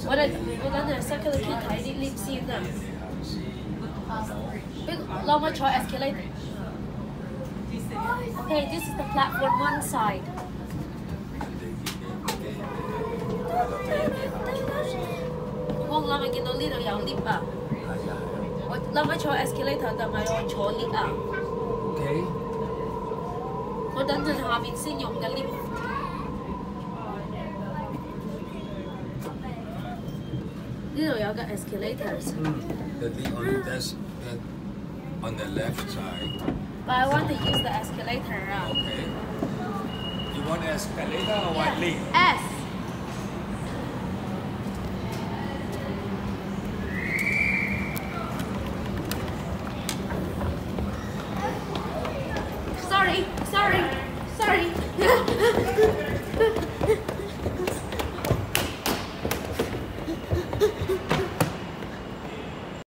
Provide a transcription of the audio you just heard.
我等陣塞佢哋睇啲 lift 先啊。เรามาชอย escalator. Okay, this is the platform one side. เรา咪見到呢度有 lift 啊。เราไม่坐 escalator 但係我坐 lift 啊。 Okay. 我等陣下面先用嘅 lift。呢度有個 escalators。 The lift on this on the left side. But I want to use the escalator. Okay. You want escalator or what lift? S. Sorry.